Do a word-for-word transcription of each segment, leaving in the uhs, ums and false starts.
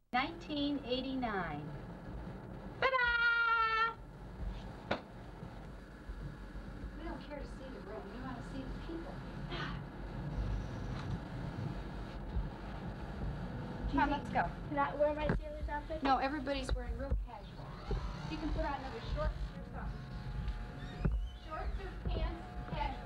nineteen eighty-nine. Ta-da! We don't care to see the room. We want to see the people. Come on, let's go. Can I wear my sailor's outfit? No, everybody's wearing real casual. You can put on another shorts or something. Shorts or pants, casual.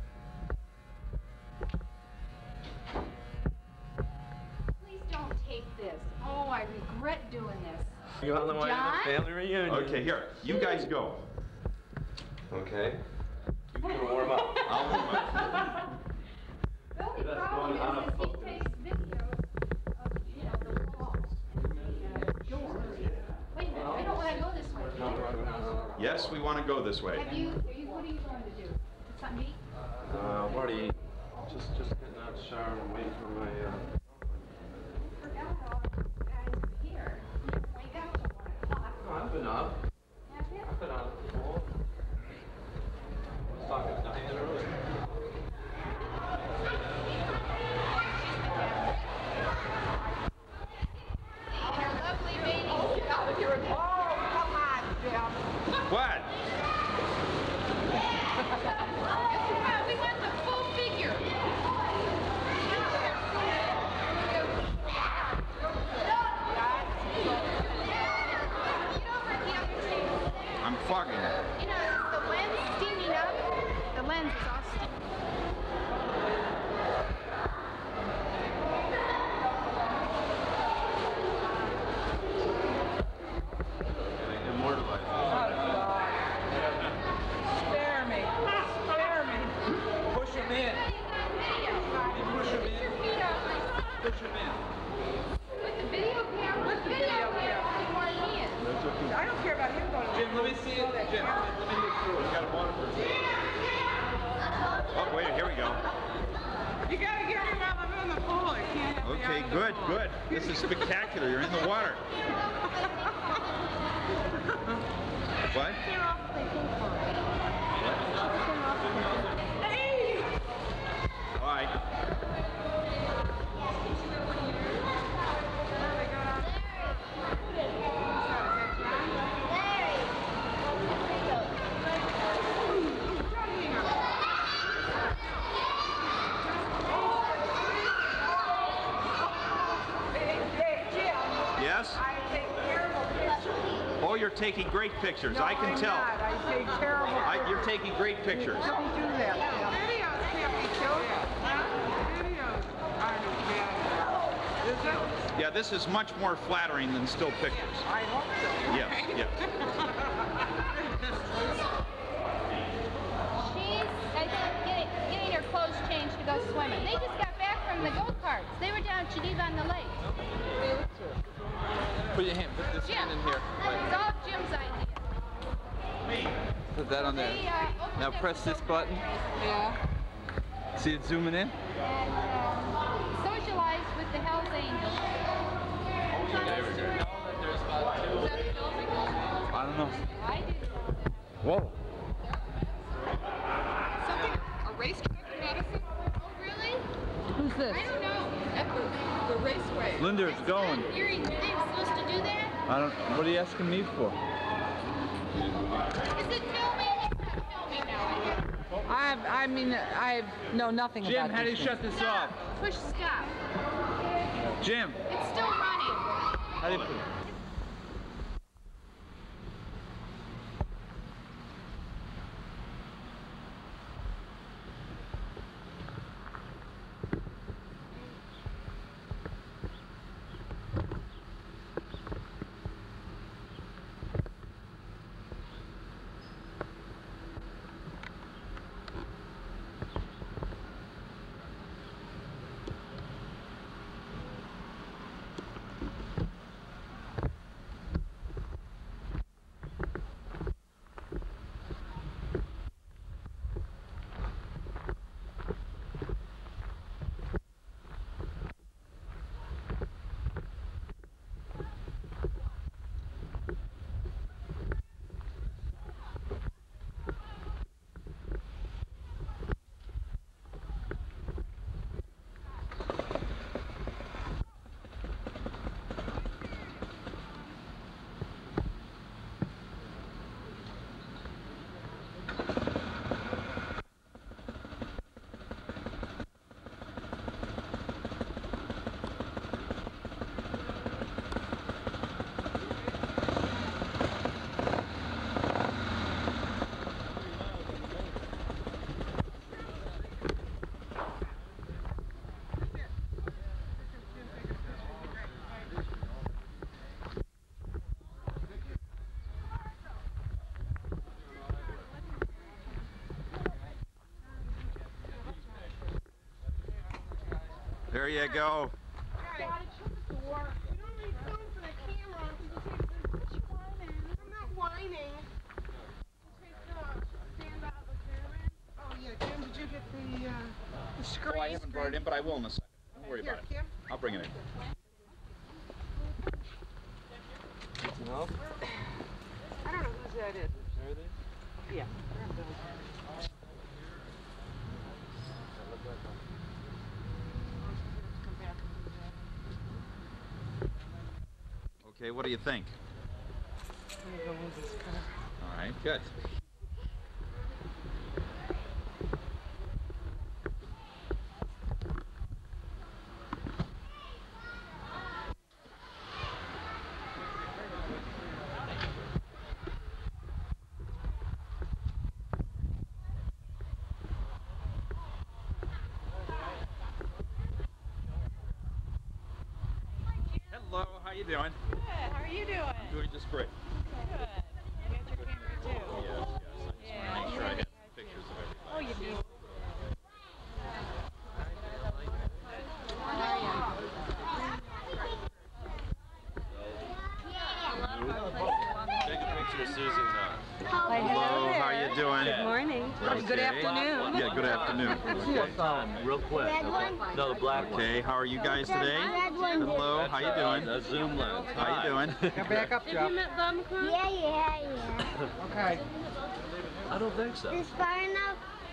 Please don't take this. Oh, I regret doing this. You on the way to John? the family reunion? Okay, here. You guys go. Okay. You can warm up. I'll warm up. The only That's problem going on a is that he foot. takes videos of, you know, the walls and the uh, doors. Wait a minute, I don't want to go this way. No, no, no, no. Yes, we want to go this way. Have you, are you, what are you going to do? Something to eat? Uh, I'm already just just getting out of the shower and waiting for my. Uh... Forgot all you guys are here. You didn't wake up till one o'clock. No, I've been up. Have you? I've been out before. I was talking to Diane earlier. They're lovely babies. Get out of here. Oh, come on, Jim. What? Well, we want the full figure. Get over at the other table. I'm fogging. You know, is the lens steaming up? The lens is all steaming. Immortalized. Spare me. Spare me. Push him in. Push him in. Push him in. With the video camera? With the video camera. You want me in? That's okay. I don't care about him going. Jim, let me see it. Jim, let me get through it. You got a waterproof. Oh, wait, here we go. You gotta get me while I'm in the pool. I can't have me Okay, out of the good, pool. good. This is spectacular. You're in the water. What? Came off the pink one. Came off the pink. Hey! All right. Yes? I take terrible pictures. Oh, you're taking great pictures. No, I can I'm tell. Not. I take terrible I, pictures. you're taking great pictures. Don't do that. Videos can't be chosen. Videos aren't as bad. Is it? Yeah, this is much more flattering than still pictures. I hope so. Yes, yes. She's, I think, getting, getting her clothes changed to go swimming. They just got back from the go-karts. They were down Geneva on the lake. Put your hand, put this Jim. hand in here. It's all Jim's idea. Put that on there. They, uh, opened Now up press the this button. Yeah. See it zooming in? And um, socialized with the Hells Angels. I don't know. I did. Whoa. Something, a racetrack in Madison? Oh, really? Who's this? I don't know. At the, the raceway. Linda, it's going. You're, you're supposed to do that? I don't. What are you asking me for? Is it filming? It's not filming now. I I mean, I know nothing Jim, about how do you these shut this off? Push stop. Jim, It's still running. how do you put it? There you go. Got it. You don't need phone for the camera. What you whining? I'm not whining. Take the stand out of the camera. Oh yeah, Jim, did you get the uh, the screen? Oh, I haven't brought it in, but I will in a second. Don't worry Here, about it. Kim. I'll bring it in. No? I don't know whose that is. There it is? Yeah. Okay, what do you think? I'm gonna go move this car. All right, good. Hello, how you doing? Good. How are you doing? I'm doing just great. Good. You got your camera too. Yes, yes. I just Yeah. want to make sure I have pictures of everything. Oh, you do. Take a picture of Susan's house. Hello, how you doing? Good morning. Okay. Good afternoon. Yeah, good afternoon. Okay. Real quick. No, the black one. Okay, how are you guys today? Hello, how you doing? That's zoom lens. How you doing? Now back up, Jeff. met them, Yeah, yeah, yeah. Okay. I don't think so. This far enough?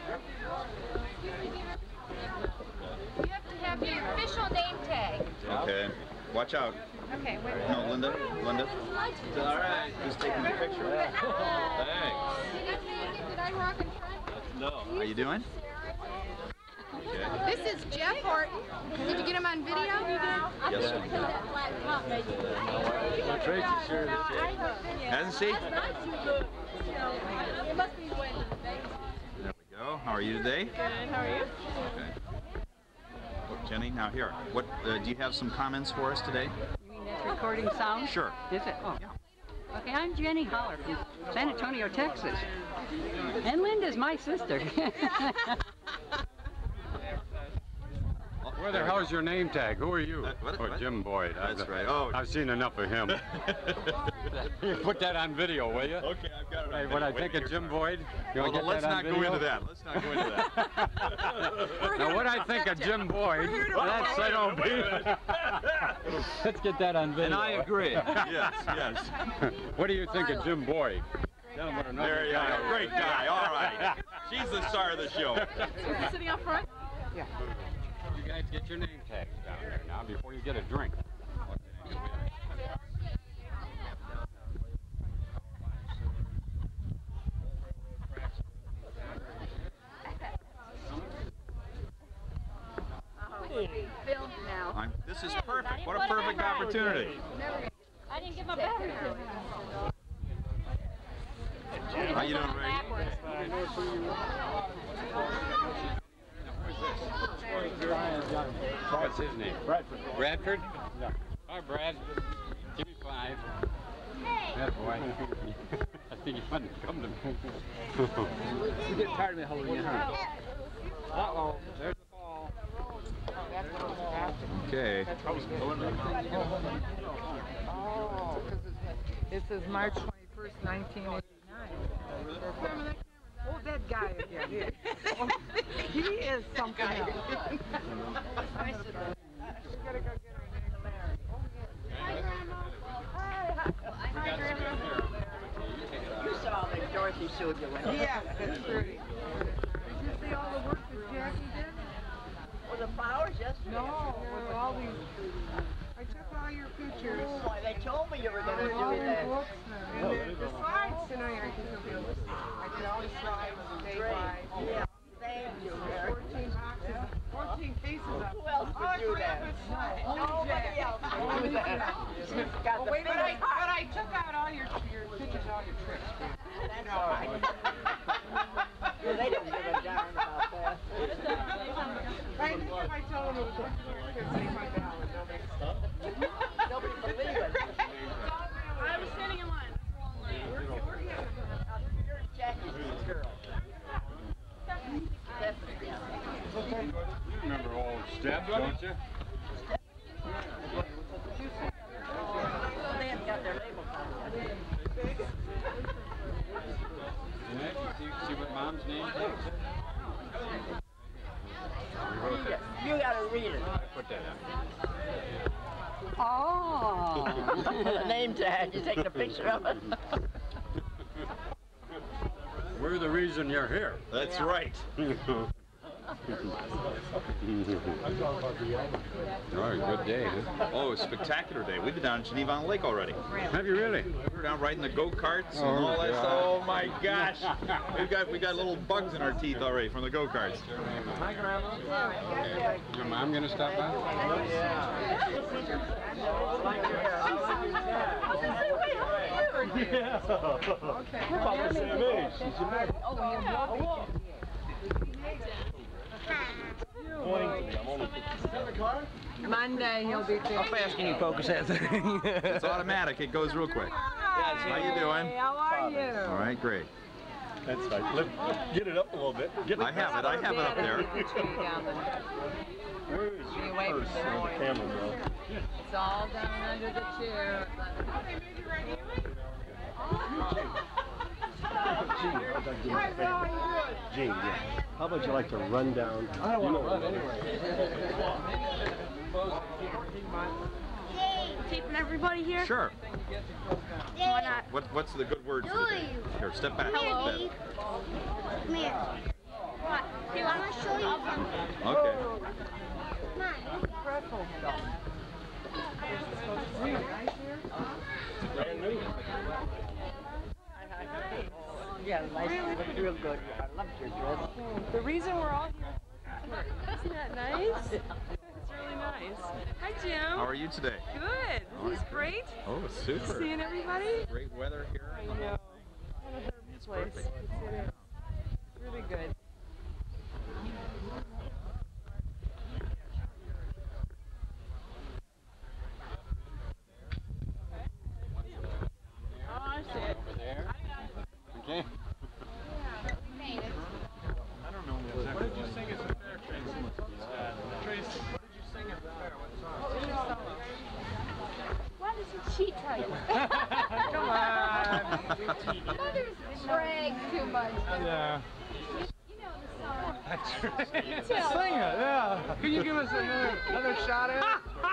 You have to have your official name tag. Okay, watch out. Okay, wait. No, Linda, Linda, All right. who's taking the picture? Thanks. Did I rock and try? No. How you doing? Okay. This is Jeff Horton. Did you get him on video? Yes, sir. Well, Tracy's sure to say. Hasn't she? There we go. How are you today? Good. How are you? Okay. Look, Jenny, now here. What uh, do you have some comments for us today? You mean that's recording sound? Sure. Is it? Oh. Yeah. Okay, I'm Jenny Holler from San Antonio, Texas. And Linda's my sister. Where the hell's your name tag? Who are you? Uh, what- oh, what? Jim Boyd. That's I've, right. Oh. I've seen enough of him. You put that on video, will you? Okay, I've got it. Hey, on when I video. think Wait, of here, Jim sorry. Boyd, you Well, want to get let's that on not video? go into that. Let's not go into that. Now, when I think of Jim Boyd, that's I don't be. Let's get that on video. And I agree. Yes, yes. What do you think of Jim Boyd? Tell him what another There you guy go. is. Great guy. All right. She's the star of the show. Sitting up front? Yeah. You guys get your name tags down there now before you get a drink. Filmed now. I'm, this is perfect. What a perfect opportunity. I didn't get my battery. How you doing, Ray? What's his name? Bradford. Bradford? Yeah. Hi, Brad. Give me five. That boy. I think he wanted to come to me. You get tired of me holding your hand. Uh-oh. There's the ball. Okay. Oh, because it says March twenty-first, nineteen eighty-nine. Oh, that guy again. Oh, he is something else. We gotta go get our name back. Hi, Grandma. Hi. Hi, Grandma. You saw that Dorothy showed you when Yeah, that's pretty. Did you see all the work that Jackie did? for the flowers yesterday. No, with all these. I took all your pictures. Oh, they told me you were going to All do your that. books now. And the, the slides tonight I took. I did all the slides day by. Yeah, thank you, Mary. fourteen boxes, fourteen cases of. Who else Oh, would do crap, that? it's not. Only Nobody Jack. else would do Only that. Jack. She's got Oh, the wait, but I, biggest but I took out all your, your pictures, all your tricks. That's all right. Well, they don't give a darn about that. I think if I tell them it was seventy-five dollars, they'll make Nobody believe it. I was standing in line. You're Jackie's girl. Definitely. You remember old Step, don't you? The name tag. You're taking a picture of it. We're the reason you're here. That's right. Oh, good day, huh? Oh, a spectacular day. We've been down in Geneva on the lake already. Have you really? We're down riding the go-karts and Oh, all that God. stuff. Oh my gosh. We've got we got little bugs in our teeth already from the go-karts. Hi, Grandma. Your mom gonna stop by? Yeah. We're about the same age. She's your mother. Monday he'll be there. How fast can you focus that thing? It's automatic. It goes real quick. How you doing? Hey, how are you? All right, great. That's right. Lift, get it up a little bit. Get I have it. I have it up there. Where is your purse on the camera, bro? It's all down under the chair. Gene, yeah. How about you like to run down? I don't want to run anyway. Keeping everybody here? Sure. Why not? What what's the good word for the day? Here, step back. Hello. Step back. Come here. What? Do you want to show you something? Okay. Come on. Brand new. Yeah, nice. Real good. I loved your dress. The reason we're all here. Isn't that nice? It's really nice. Hi, Jim. How are you today? Good. All This is right. great. Oh, super. Seeing everybody. Great weather here. I know. What a It's place. perfect. It's, it is. Really good. Oh, I see it. Over there. Okay. I don't know. What did you sing at the fair, Tracy? Tracy, what did you sing at the fair? What song? Why does he cheat right Come on. Mothers brag too much. Yeah. You know the song. That's right. Sing it, yeah. Can you give us another, another shot at it?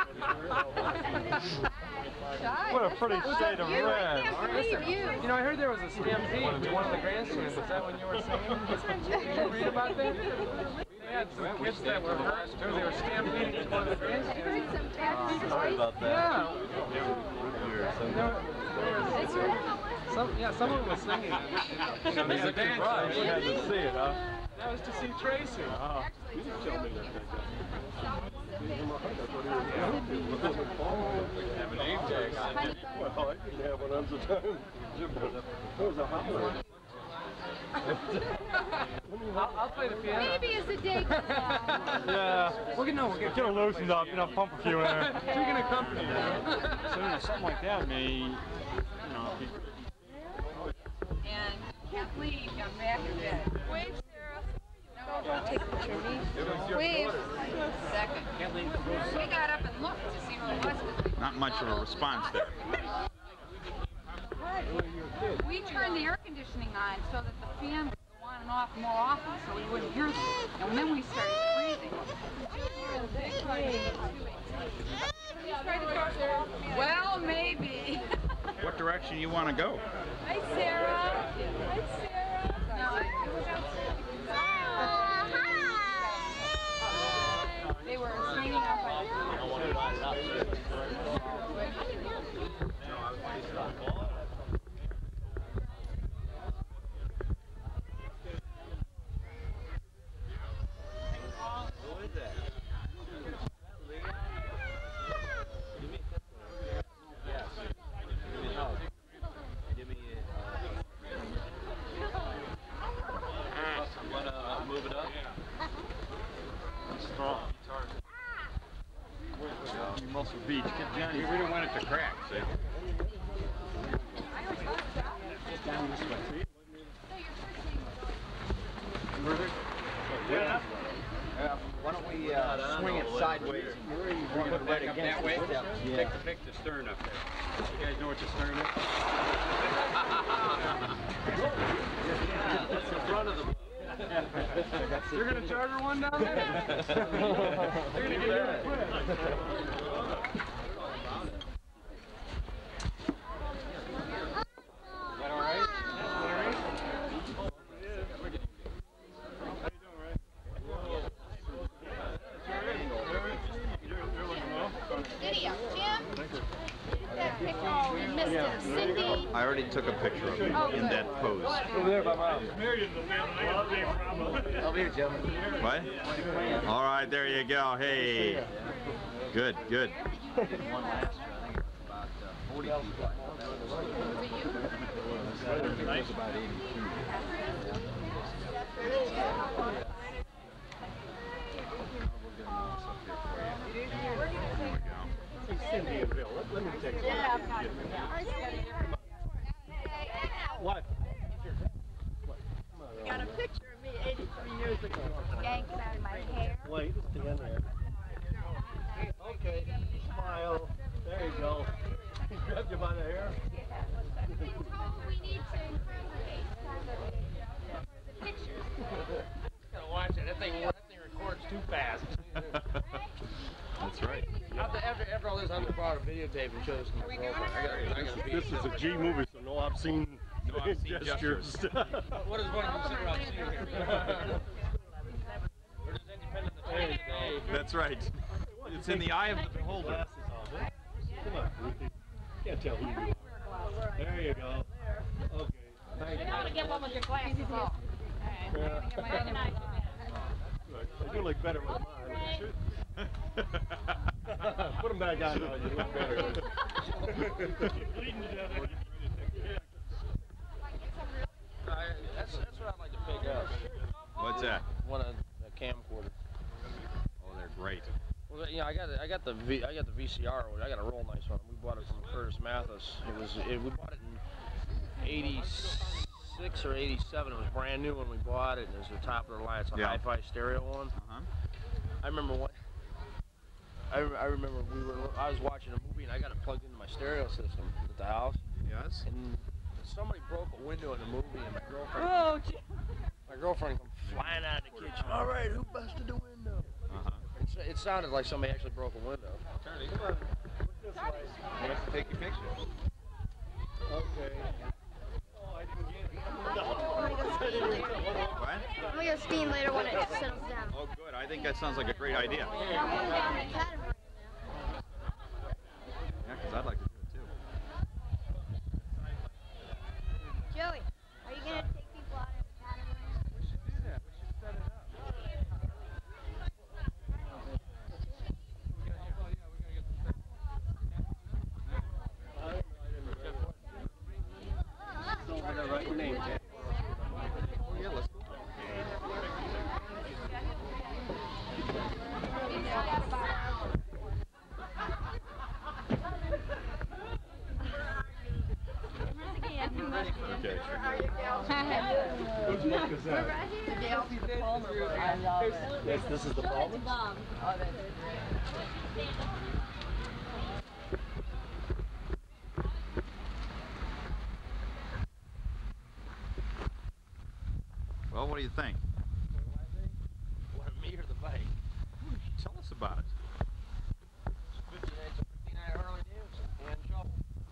What a pretty shade of You, I red. can't believe you. You know, I heard there was a stampede in one of the grandstands. Was that when you were singing? Did you read about that? They had some kids that were hurt. They were stampeding in one of the grandstands. Sorry about that. Yeah. Some, yeah, someone was singing it. There's a dance. You had to see it, huh? That was to see Tracy. Oh. You didn't tell me that. Have a name tag on it. Well, I didn't have one at the time. There was a hot one. I'll, I'll play the piano. Maybe as the day goes on. Yeah. We're gonna, no, we're gonna get it loosened up, you know, pump a few in there. So you can accompany that. So, you know, something like that may, you know, be... And Kathleen got back in bed. Wave, Sarah. No, don't take a picture of me. Wave. Second. We got up and looked to see who it was. Not much of a response there. We turned the air conditioning on so that the fan would go on and off more often so we wouldn't hear them. And then we started freezing. Well, maybe. What direction you want to go? Hi, Sarah. Hi, Sarah. They were swinging up on Muscle Beach. Get Johnny. We don't want it to crack, see? Just down this way. See? Yeah. Uh, why don't we uh, swing it sideways? Bring it back up that way. Yeah. Pick, the, pick the stern up there. You guys know what the stern is? Yeah, that's the front of the boat. You're going to charter one down there? You're going to get your this to Cindy. I already took a picture of you Oh, in good. that pose. Over there by mom. I'll be here, Jim. What? All right, there you go. Hey. Good, good. Cindy and Bill, let, let me take one. What? Got a picture of me eighty-three years ago. Yanks out of my hair. Wait, stand there. Okay, smile. There you go. He grabbed you by the hair. We need to improve the pictures. Gotta watch it. That thing, that thing records too fast. That's right. After, after, after all this, I'm gonna borrow a videotape and show this to my girlfriend. I gotta, I gotta This is a G movie, so no obscene, No obscene gestures. What is one of them sit around seeing here? We're just independent of the change. That's right. It's in the eye of the beholder. Come on, Ruthie. Can't tell who you are. There you go. Okay. Thank you. You gotta get one with your glasses off. Yeah. Good. You look better with mine. Put them back on now. You look better. Bleeding to death. I, that's, that's what I'd like to pick up. What's that? One of the camcorder. Oh, they're great. Well, you know, I got I got the v, I got the V C R. I got a real nice one. We bought it from Curtis Mathis. It was it, we bought it in eighty-six or eighty-seven. It was brand new when we bought it. And it was the top of the line. It's a Yeah. hi-fi stereo one. Uh-huh. I remember what. I, I remember we were I was watching a movie and I got it plugged into my stereo system at the house. Yes. And somebody broke a window in the movie and my girlfriend. Oh, gee. My girlfriend come flying out of the kitchen. All right, who busted the window? Uh-huh. It, it sounded like somebody actually broke a window. Charlie, come on. Look this way. You have to take your picture. Okay. Oh, I didn't get it. No. What? I'm gonna go skiing later when it settles down. Oh, good. I think that sounds like a great idea. I'm going down the catamaran Yeah, because I'd like to do it too. now. Joey, are you gonna take people out of the catamaran? We should do that. We should set it up. Write your name, Jack. Yeah, let's go. Okay. Whose book is that? I love it. Yes, this is the Palmer? Oh, that's Well, what do you think? What, me or the bike? Tell us about it. It's fifty-nine, it's a fifty-nine Harley Davidson, hand shovel.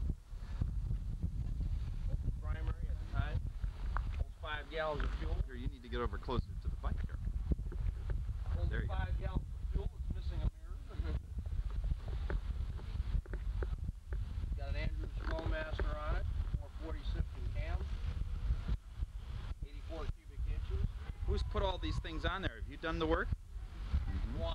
Open primary at the time. Holds five gallons of fuel. Here, you need to get over closer to the bike here. Holds There you go. five gallons of fuel. It's missing a mirror. Got an Andrews Flowmaster on it. four forty Sifton cam. eighty-four cubic inches. Who's put all these things on there? Have you done the work? One.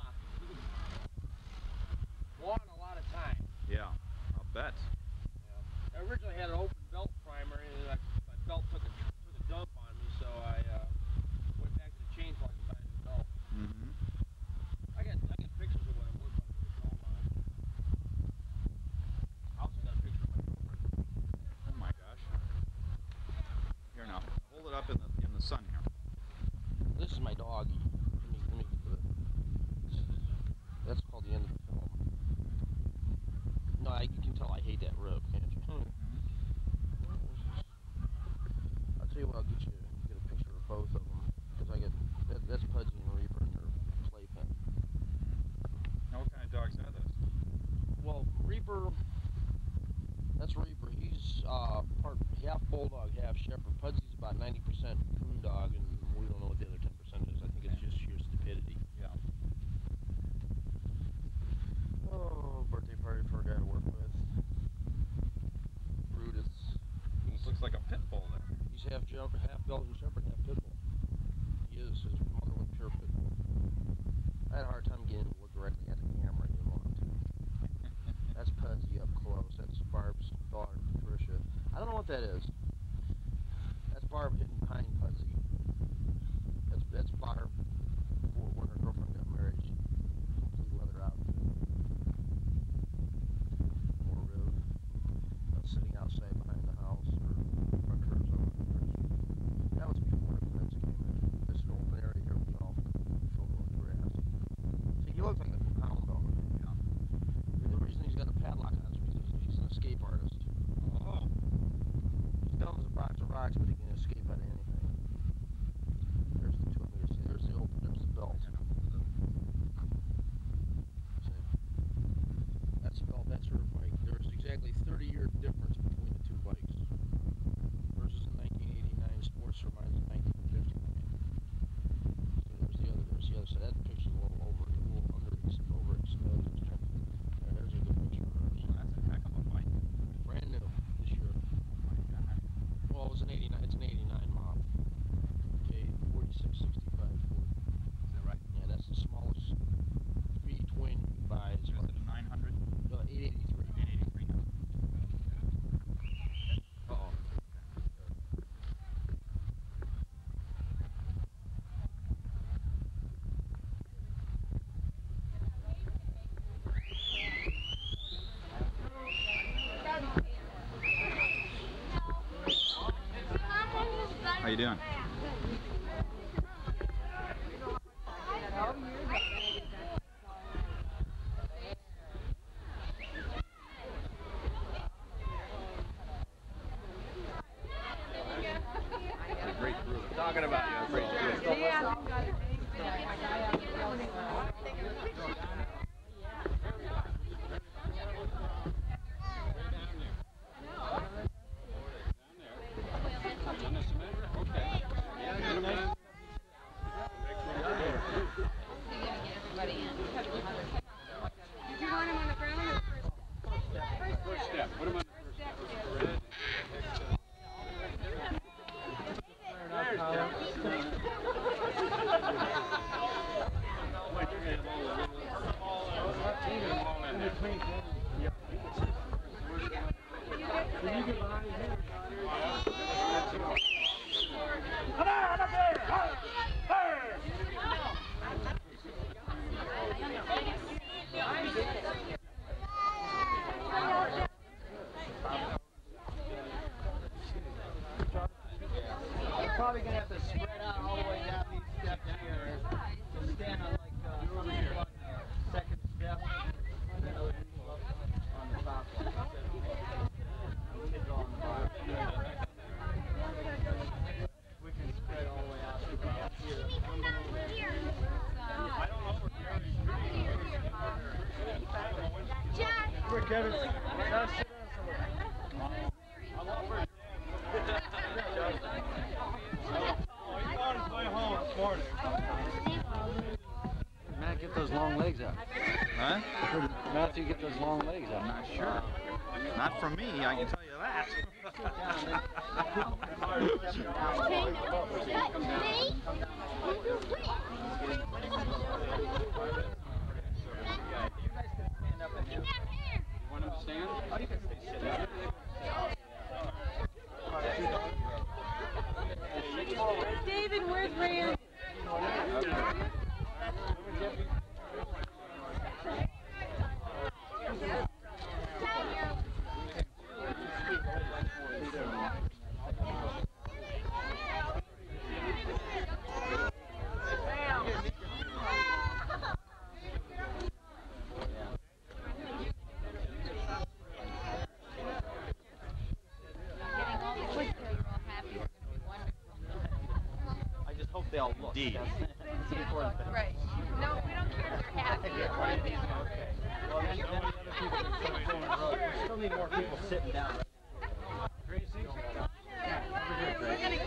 One a lot of time. Yeah, I'll bet. I originally had an open belt primary, and I, my belt took a took a dump on me, so I uh, went back to the chain plug and bought a new belt. Mm-hmm. I got I got pictures of what it looked like with the dome on it. I also got a picture of my girlfriend. Oh my gosh. Here now, hold it up in the in the sun here. This is my doggy. Let me, let me get the, this is, that's called the end of the film. No, I, you can tell I hate that rib, can't you? I'll tell you what, I'll get you get a picture of both of them. Because I get, that, that's Pudgy and Reaper in their playpen. Now, what kind of dogs are those? Well, Reaper, that's Reaper. He's uh, part half bulldog, half shepherd. Pudsy's about ninety percent coon dog, and we don't know what the other ten percent is. I think it's just sheer stupidity. Yeah. Oh, birthday party for a guy to work with. looks like a pit bull there. He's half Shepherd, half Belgian Shepherd, half pit bull. He is. His mother was pure pit bull. I had a hard time getting to look directly at the camera. I didn't want to. That's Pudsey up close. That's Barb's daughter, Patricia. I don't know what that is. That's Barb hidden behind Pudsey. That's that's Barb before when her girlfriend got married. She complete leather outfit. More Riv. Uh, sitting outside behind the house or front of hers over there. That was before the Pudsey came in. This is an open area here was all filled with grass. See, he looks like a hound dog. Yeah. The reason he's got a padlock on is because he's an escape artist. Oh. He's dumb as a box of rocks, but he can escape out of anything. There's the two of them. See, there's the open, there's the belt. See? That's the belt, that's her bike. There's exactly thirty year difference between the two bikes. Hers is a nineteen eighty-nine Sportster, mine's a nineteen fifty-nine. See, there's the other, there's the other side. That picture's a little over, a little under, overexposed. Yeah, there's a good picture of hers. Well, that's a heck of a bike. Brand new this year. Oh my God. Well, it was an eighty-nine. It's an eighty-nine model. Okay, forty-six sixty-five Ford. Is that right? Yeah, that's the smallest V twin you can buy. It's Is about it a nine hundred? uh, eight eighty-three. eight eighty-three now. Uh-oh. How you doing? Great group. Talking about you. Great group. Did you want him on the ground or first? First step. Put him on the first step. Probably gonna have to spread out all the way down these steps here. Just stand on like uh, on the second step, and then other people up on the top. Kids all on the bottom. We can spread all the way out to about here. Come here, Kevin. Now sit down somewhere. Matt, get those long legs out. Huh? Matthew, get those long legs out. I'm not sure. Not from me, I can tell you that. You want him to stand? Oh, you can sit down. David, where's Rand? I just hope they all look. D. Right. No, we don't care if they're happy. Well, then, then the other people can sit in the road. We still need more people sitting down. Tracy? We're gonna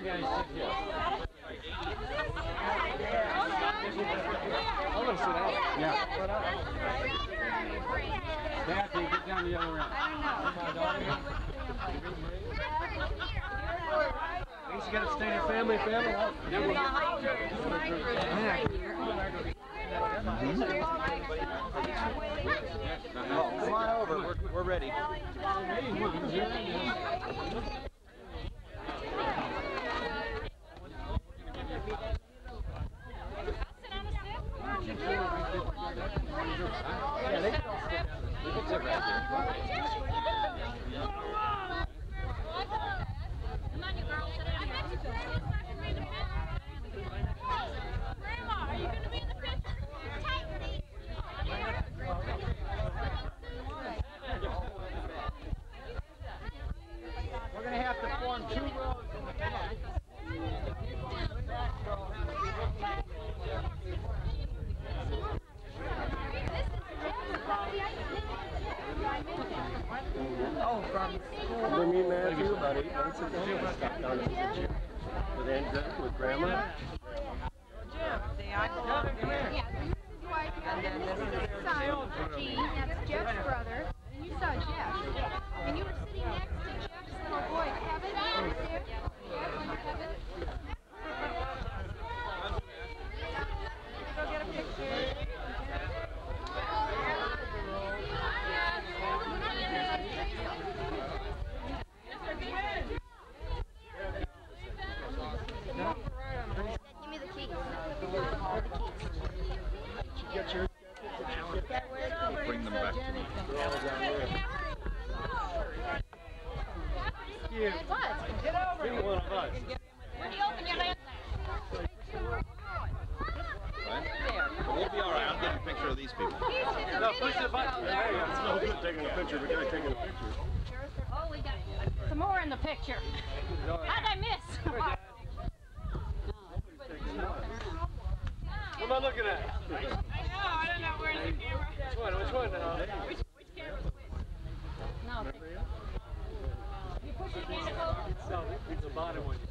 guys sit here. I'm gonna sit down. Yeah. Kathy, get down the other end. You gotta stay in your family, family. Come on over. We're, we're ready. We're going to have to form two rows in the back. Oh, from school. We'll meet Matthew about eight months ago. Stopped down to visit you. With Andrew, with Grandma. Jim, see, I go over here. Yeah, this is his wife, And then this is their son, Gene, that's Jeff's brother, and you saw Jeff. And you were sitting next to Jeff's little boy, Kevin, right there. Kevin. Go get a picture. Give me the keys. Where are the keys? Bring them back to me. What? Get over here. One of us. Where'd you open your last Right? But we'll be all right. I'll get a picture of these people. No, push the button. There you go. It's no good taking a picture. The guy taking a picture. Oh, we got some more in the picture. How'd I miss? What am I looking at? I know, I don't know where's the camera. Which one? Which one now? Which, which camera's which? No. You push your hand over. It's, uh, it's the bottom one.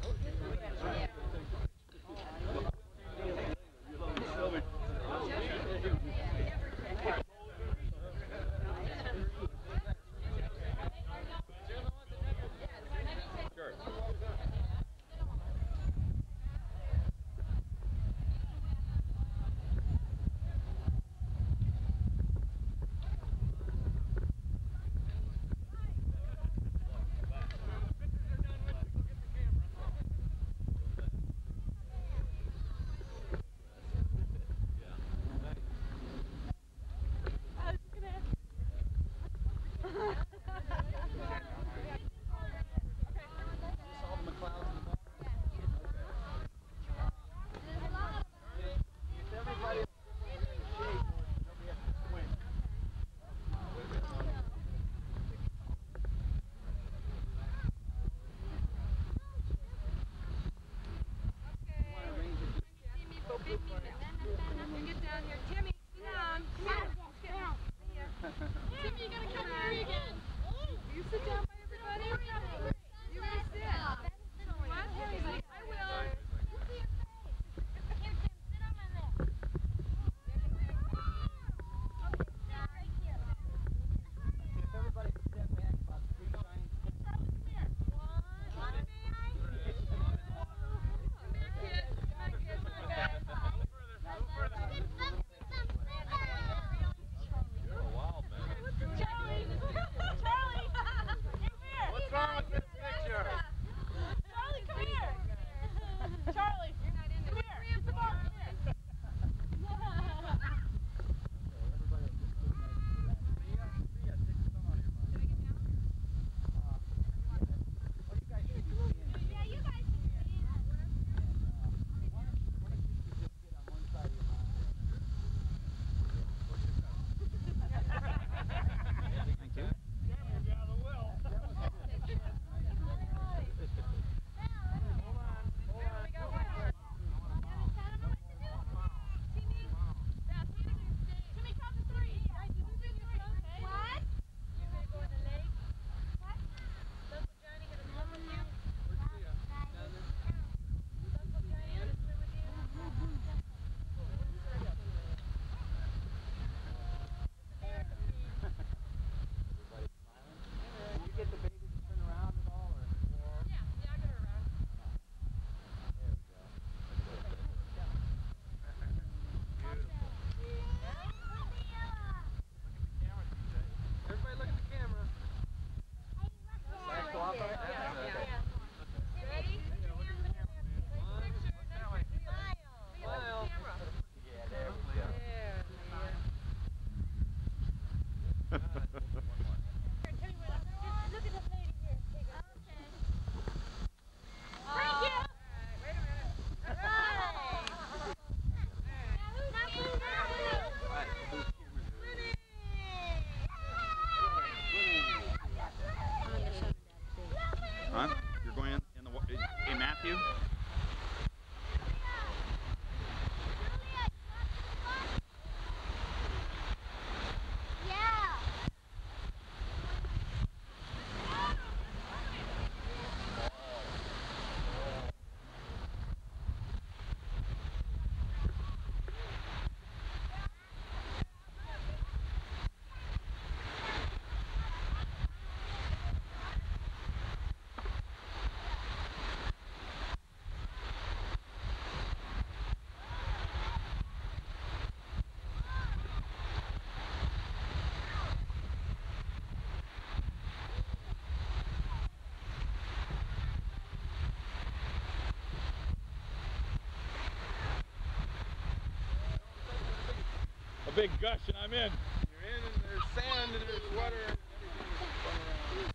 a big gush and I'm in. You're in and there's sand and there's water and everything.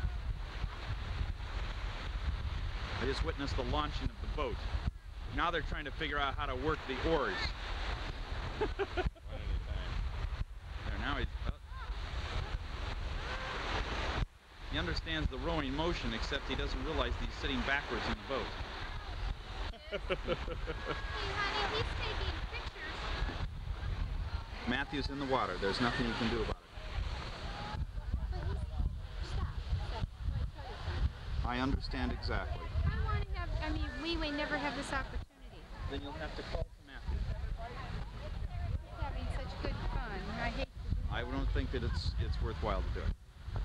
I just witnessed the launching of the boat. Now they're trying to figure out how to work the oars. One at a time. There, now he's... Uh, he understands the rowing motion, except he doesn't realize that he's sitting backwards in the boat. Hey, honey, he's taking pictures. Matthew's in the water. There's nothing you can do about it. But he's... Stop. Stop. I understand exactly. I want to have... I mean, we may never have this opportunity. Then you'll have to call to Matthew. He's having such good fun. I hate to do I don't think that it's it's worthwhile to do it.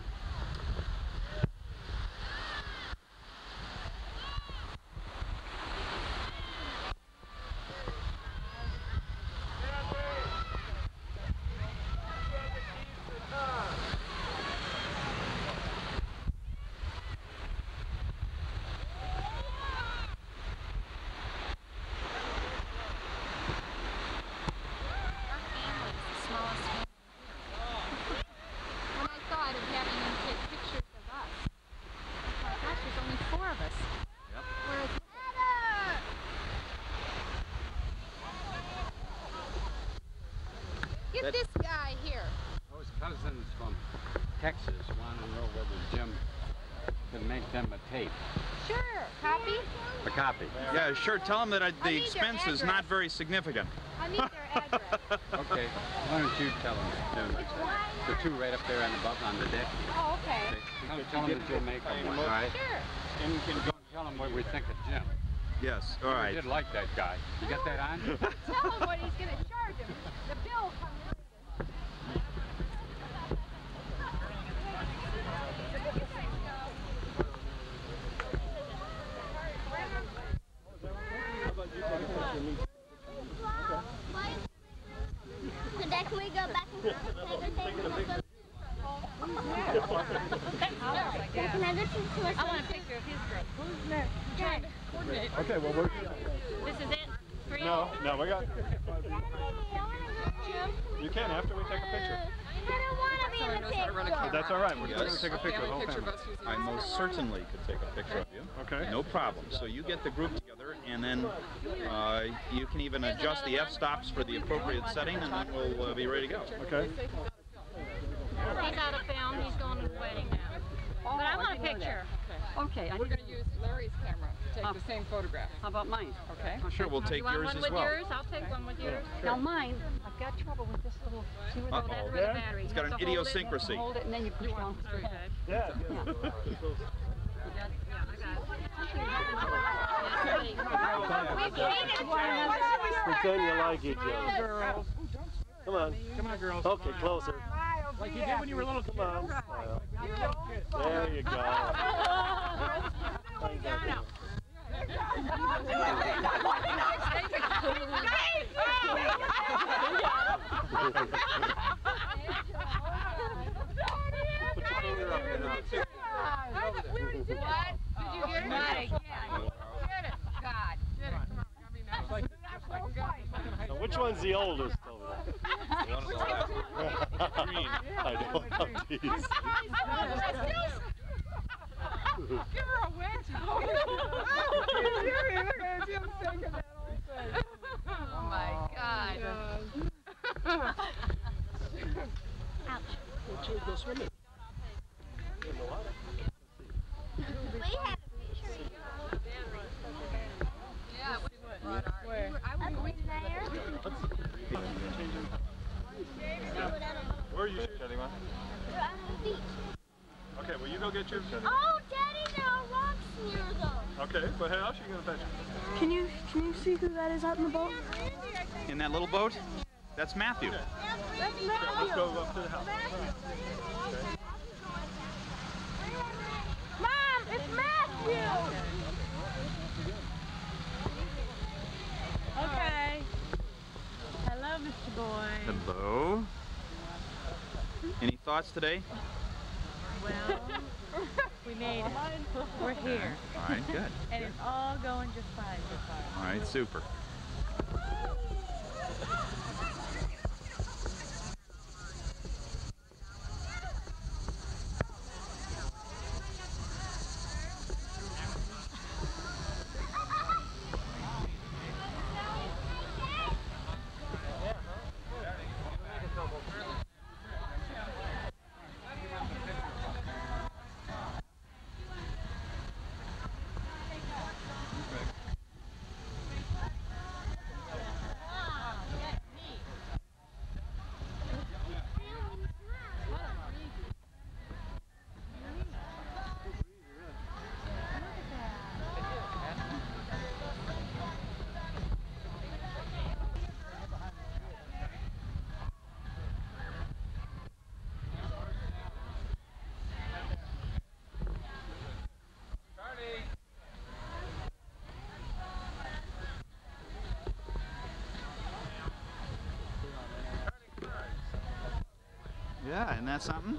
Get this guy here. Those cousins from Texas want to know whether Jim can make them a tape. Sure. Copy? A copy. Yeah, sure. Tell them that I, I the need their expense is not address. very significant. I need their address. Okay. Why don't you tell them? The, the two right up there on the button on the deck. Oh, okay. Tell, tell them that you'll make them, all right? Sure. And you can go and tell them what we think of Jim. Yes, all right. We did like that guy. You got that on? Tell him what he's going to charge him. The bill comes later. So then can we go back and take a picture? Can I go to I want a picture of his group. Who's next? Trying to coordinate. Okay, well we're... This is it? Three? No, no, we got... You can after we take a picture. I don't want to be in the picture. That's all right. We're Yes. going to take a picture of the whole family. I most certainly could take a picture of you. Okay. No problem. So you get the group together, and then uh, you can even adjust the f-stops for the appropriate setting, and then we'll uh, be ready to go. Okay. He's out of film. He's going to the wedding now. Oh, But I want a picture. Okay, I We're need going to use Larry's camera to take Oh. the same photograph. How about mine? Okay. Sure, we'll take You want yours one as with well. yours? I'll take one with yours. Now mine, I've got trouble with this little. See where Uh-oh. the That's where the battery. It's got an You have to hold it. idiosyncrasy. hold it and then you push down. Okay. Yeah. Yeah. You got it? Yeah, I got it. We've hated one another. Pretend you like each other. Girls. Come on. Come on, girls. Okay, closer. Like you did when you were little. Come on. Smile. There you go. Thank you. Put your finger up there. What? Did you get it? Mike, yeah. Get it. God. Get it. Come on. I mean, that's like, that's like Now, which one's the oldest over there? The one on the left. Green. I don't know these. Give her a wedge. Oh my God. Go swimming. We have a picture. Yeah. Where? I was going there. Where are you, Shelly? We're on the beach. Okay, well you go get your Shelly. Oh, Daddy, there are rocks near them. Okay, but how else are you going to fetch it? Can you can you see who that is out in the boat? In that little boat? That's Matthew. Okay, let's go up to the house. Mom, it's Matthew. Okay. Hello, Mister Boy. Hello. Any thoughts today? Well, we made it. We're here. All right, good. And it's all going just fine so far. All right, super. Yeah, isn't that something?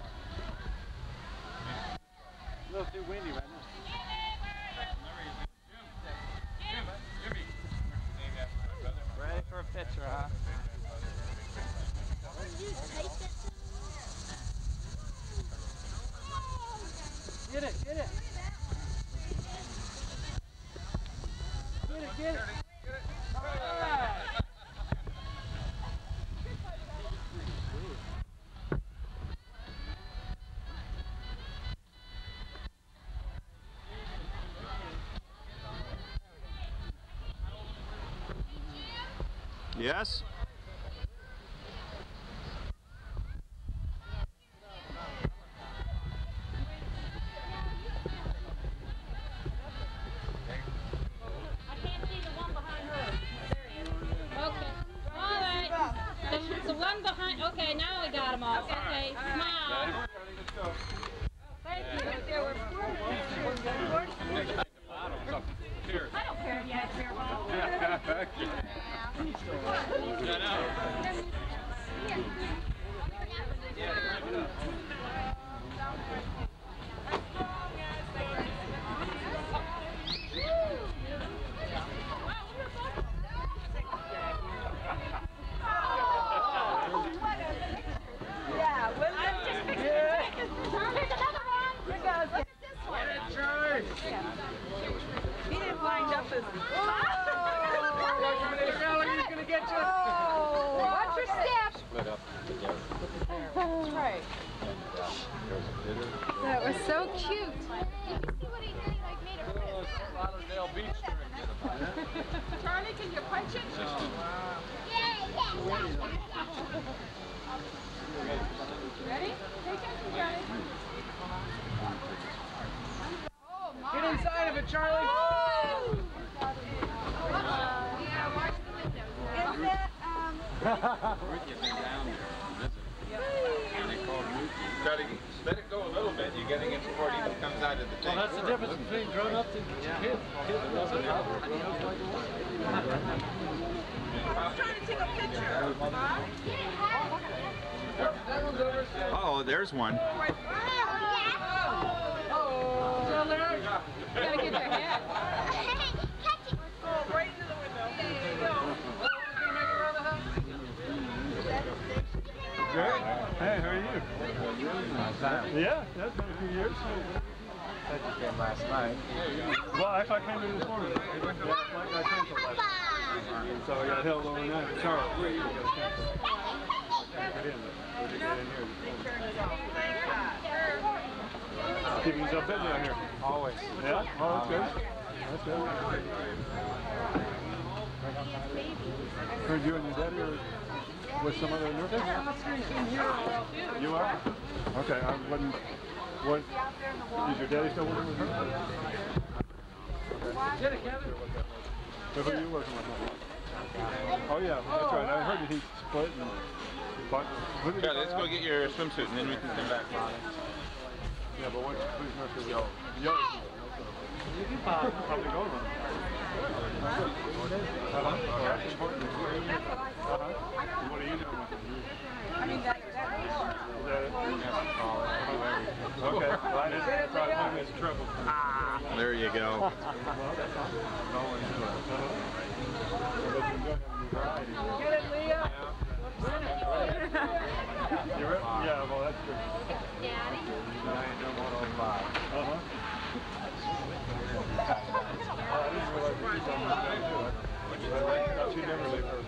A little too windy right now. Ready for a picture, huh? Get it, get it. Get it, get it. All right. Yes? The one behind, okay, now we got them all. Okay, smile. Thank you. There were four pictures. I don't care if you have farewell. He didn't wind up as... He's gonna get you. Oh, watch your step. Split up together. That's right. That was so cute. Did you see what he did? He like made a fist. Lauderdale Beach Charlie, can you punch it? Yeah, yeah, Ready? Take it, Charlie. Get inside of it, Charlie. Oh! Yeah, watch the windows. Is that, um... Ruthie's been down there to visit. And they called Ruthie. Try to let it go a little bit. You're getting it before it even comes out of the tank. Well, that's the difference between grown-ups and kids. Kids love it. I'm trying to take a picture. Oh, there's one. Oh, Larry, you gotta get your hat. Oh, right into the window. There you go. Oh, we're gonna make it around the house. Great. Hey, how are you? Yeah, that's been a few years. I think you came last night. Well, actually, I came in this morning. My flight got canceled last night. So I got held overnight in Charlotte. Where you got canceled? Get in. Get in here. Keeping yourself busy out here. Always. Yeah? Oh, that's good. That's good. Heard you and your daddy are with some other nurses? You are? Okay, I wouldn't... What, is your daddy still working with her? Get it, Kevin. Who are you working with? Oh yeah, that's right. I heard that he split and... But, Yeah, let's go get your swimsuit and then we can come back. Yeah, but what, who's nurse? Yo. Yo. Probably going on. Uh-huh. Oh, that's important. Uh-huh. What are you doing with it? I mean, that, that Is that it? Okay. Well, I didn't probably put me in trouble. Ah, there you go. Get it, Leah. You ready? Yeah, well, that's good. Daddy? Uh-huh. Oh, I didn't realize that you done that too. I thought you never leave her.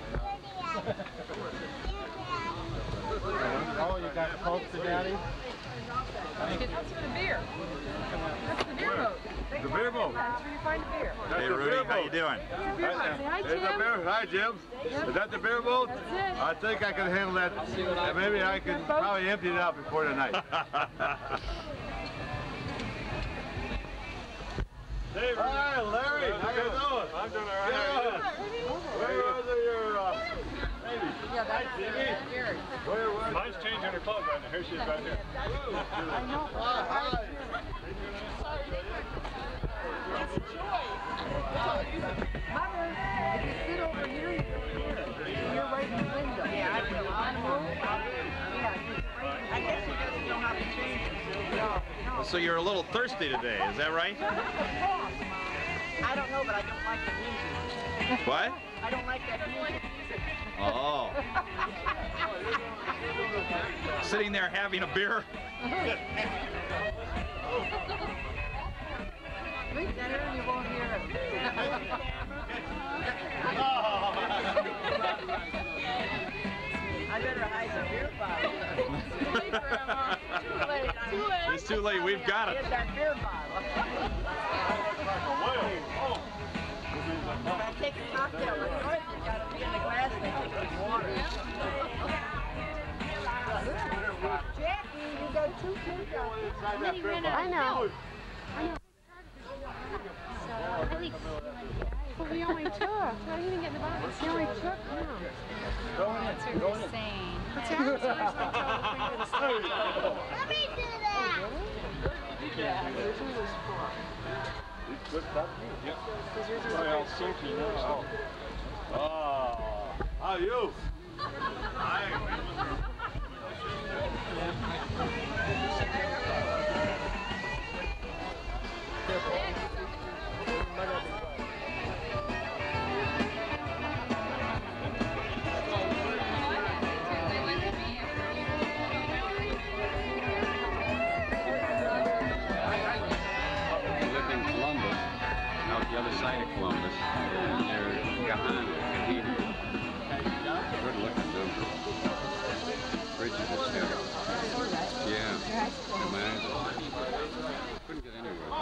Oh, you got Coke for Daddy? That's for the beer. That's the beer boat. The beer boat. That's where you find the beer. Hey, Rudy, how you doing? Beer boat. Say hi, There's the Jim. beer. Hi, Jim. Is that the beer boat? That's it. I think I can handle that. And maybe I can probably empty it out before tonight. Hey, hi, Larry. How you doing? I'm doing all right. Where are your uh, babies? Yeah, that's Gary. Where was Mine's changing her clothes right now. Here she is right here. I know. Hi. It's Joy. Mother, if you sit over here, you're right in the window. Yeah, I will. On the move. Yeah, I guess so you're a little thirsty today, is that right? I don't know, but I don't like the music. What? I don't like that music. Oh. Sitting there having a beer. Drink that and you won't hear it. I better hide the beer bottle. Too late. Too late. It's too late. We've got it. Get that beer bottle. If I take a cocktail, it's got to be in the glass and I take some water. Jackie, you got two kids out there. I know. Well, he only took. How do you even get in the box? He only took. No. Go in, go in. Insane. What's that? Let me do that. It's good stuff. Yep. Well, silky now. Oh, how are you? Hi. The other side of Columbus, and they're Gahan, Kahina. Good look at them. Bridges is there. Yeah. Imagine. Couldn't get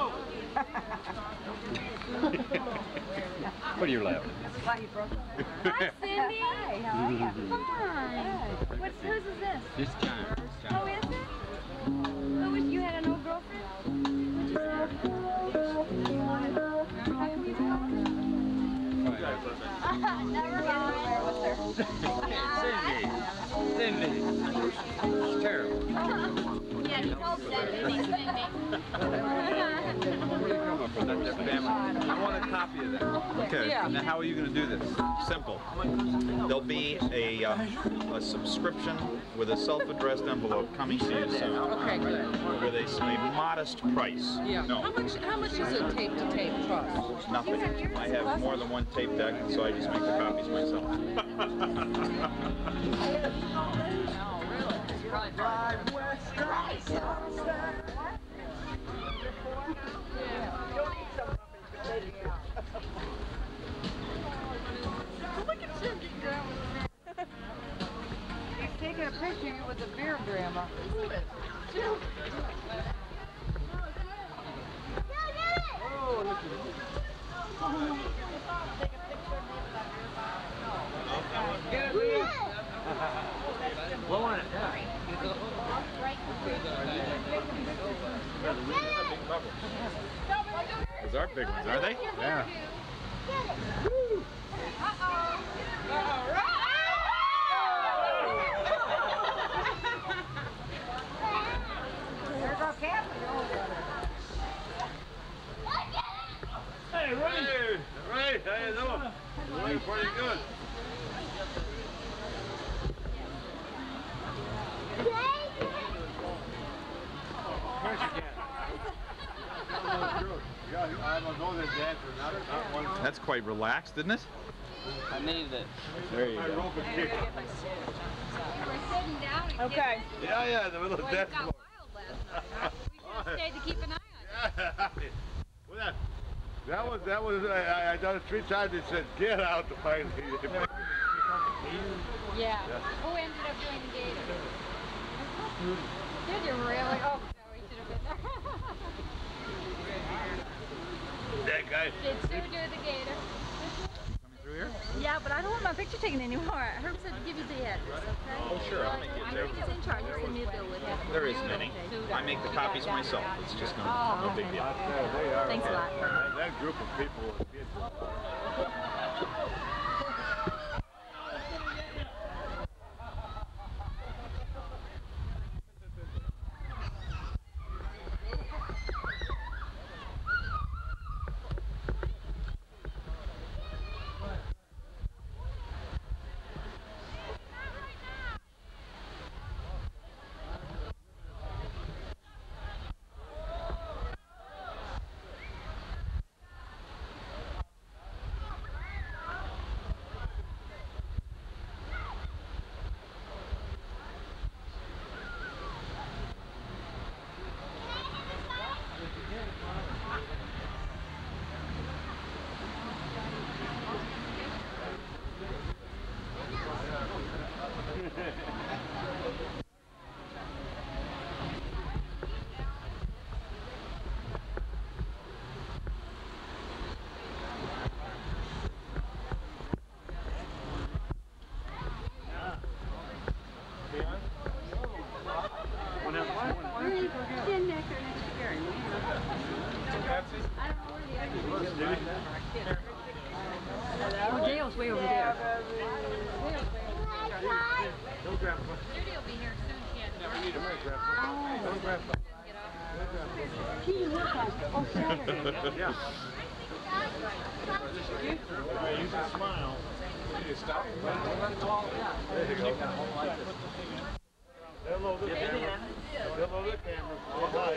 anywhere. What are you laughing at? Hi, Cindy. Hi, how are you? Hi. What's, whose is this? This John. John. Oh, is it? Who was, you had an old girlfriend? What'd you say? Never gone anywhere with her. Cindy. Cindy. It's terrible. Yeah, he told me that, didn't he, Cindy? I want a copy of that. Okay. Yeah. Now, how are you going to do this? Simple. There'll be a, uh, a subscription with a self-addressed envelope coming to you soon. Okay, good. With a, a modest price. Yeah. No. How much? How much does a tape to tape cost? Nothing. I have more than one tape deck, so I just make the copies myself. He's taking a picture of you with a beer, Grandma. Blow on it, yeah. Those are big ones, are they? Yeah. There's our captain. Hey, Ray. Hey, Ray, how you doing? Doing pretty good. That's quite relaxed, isn't it? I needed it. There you go. Okay. Yeah, yeah, the little death got wild last night. We should have stayed to keep an eye on it. Well, that, that was, that was, I, I done it three times. They said, get out to find me. Yeah. Who ended up doing the gator? Did you really? Oh, no, he should have been there. That guy. Did Sue do the gator? Coming through here? Yeah, but I don't want my picture taken anymore. Herb said to give you the address, okay? Oh, sure, I'll make it. I think he's in charge. He'll send me a bill with it. There isn't any. I make the copies myself. It's just no, no big deal. They are. Thanks a lot. That, that group of people was kids. need a mic, Grandpa. Go, Grandpa. Oh, Saturday. Yeah. Alright, use a smile. You need to stop. There you go. Hello, the camera. Hello, the camera. Oh, hi.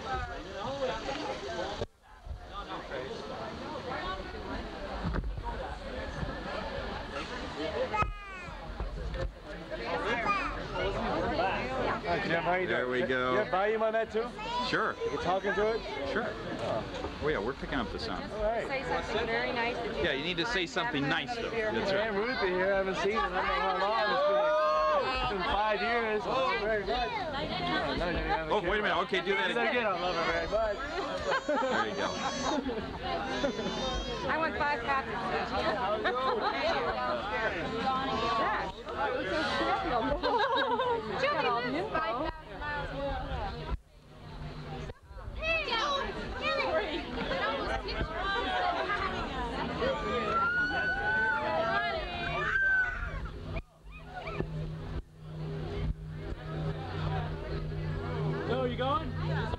Hi, Jim. How you doing? There we go. You have volume on that too? Sure. You talking to it? Sure. Oh yeah, we're picking up the sound. All right. Say something very nice. That you Yeah, you need to say something nice though. That's Aunt right. Ruth is here. I haven't seen her. I don't know how long. It's been, it's been five years. Oh, very good. Oh, wait a minute. Okay, do that again. I love her very much. There you go. I want five copies. So, you going?